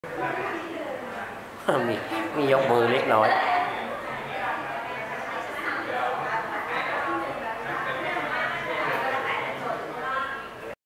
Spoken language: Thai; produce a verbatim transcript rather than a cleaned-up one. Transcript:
มีมียกมือเล็กน้อย